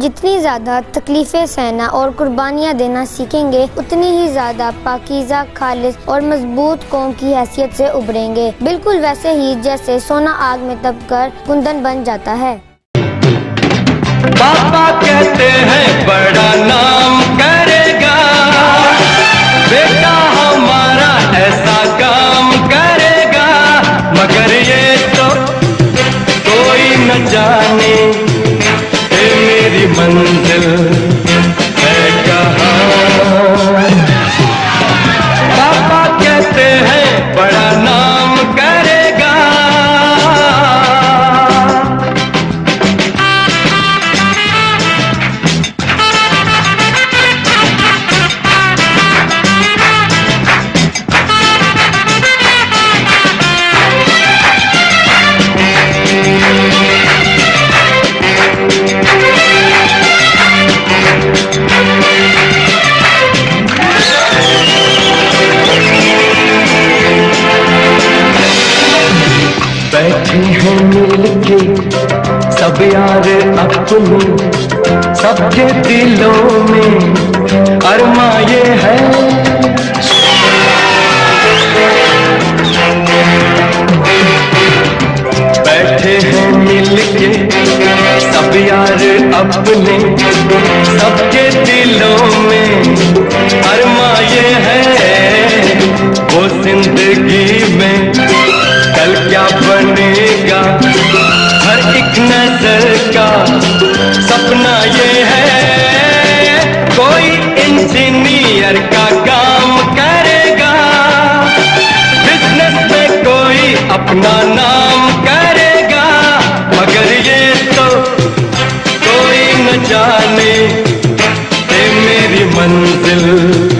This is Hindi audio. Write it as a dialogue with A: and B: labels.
A: जितनी ज़्यादा तकलीफ़ें सहना और कुर्बानियाँ देना सीखेंगे, उतनी ही ज़्यादा पाकीज़ा, खालिस और मजबूत कौम की हैसियत से उभरेंगे। बिल्कुल वैसे ही जैसे सोना आग में दबकर कुंदन बन जाता है।
B: पापा कहते हैं बड़ा नाम करेगा, बेटा हमारा ऐसा काम करेगा, मगर ये तो कोई न जाने मेरी मंजिल है कहाँ। पापा कहते हैं बड़ा नाम करेगा। बैठे हैं मिलके सब यार अपने, सबके दिलों में अरमा ये है। बैठे हैं मिलके सब यार अपने, सबके दिलों में अरमा ये है। वो जिंदगी में कल क्या बनेगा, हर एक नजर का सपना ये है। कोई इंजीनियर का काम करेगा, बिजनेस में कोई अपना नाम करेगा, मगर ये तो कोई न जाने ये मेरी मंजिल